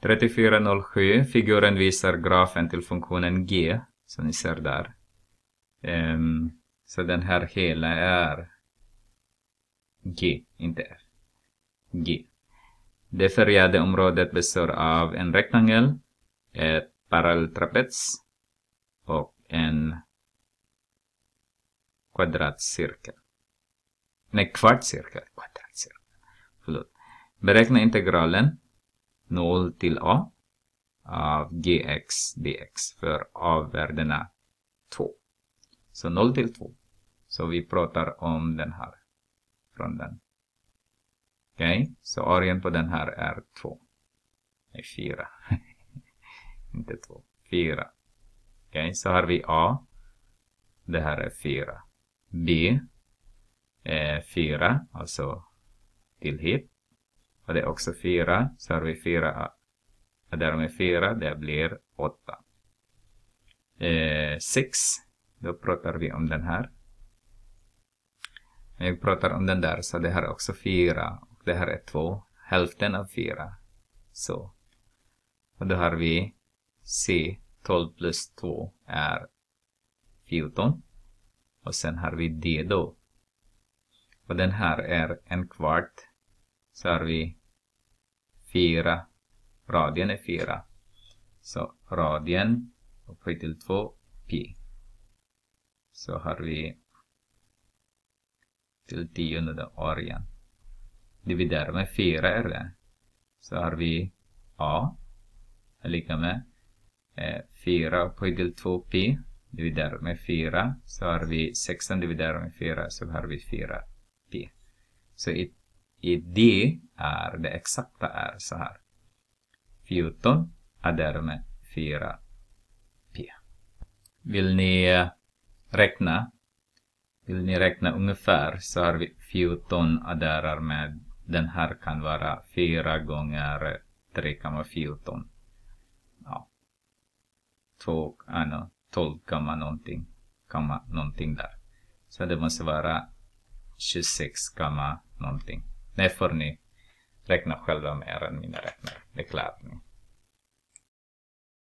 3407. Figuren visar grafen till funktionen g. Som ni ser där. Så den här hela är g, inte f. G. Det färgade området består av en rektangel, ett parallelltrapets och en kvadratcirkel. Nej, kvartcirkel. Förlåt. Beräkna integralen 0 till a av gx dx för a-värdena 2. Så 0 till 2. Så vi pratar om den här. Från den. Okej, så arean på den här är 2. Nej, 4. Inte 2. 4. Okej, så har vi a. Det här är 4. B är 4. Alltså till hit. Och det är också 4. Så har vi 4. Och där med 4. Det blir 8. 6. Då pratar vi om den här. Jag pratar om den där. Så det här är också 4. Och det här är 2. Hälften av 4. Så. Och då har vi C. 12 plus 2 är 14. Och sen har vi D då. Och den här är en kvart. Så har vi 4. Radien är 4. Så radien upphöjt till 2 pi. Så har vi till 10 arean. Dividerar med 4 är det. Så har vi a är lika med 4 upphöjt till 2 pi. Dividerar med 4. Så har vi 16 dividerar med 4. Så har vi 4 pi. Så i D är det exakta är så här. 14 adderar med 4 pi. Vill ni räkna ungefär så har vi 14 adderar med den här kan vara 4 gånger 3,14. Ja. 12, någonting där. Så det måste vara 26, någonting. Det får ni räkna själva med er än mina räknare. Det klarar ni.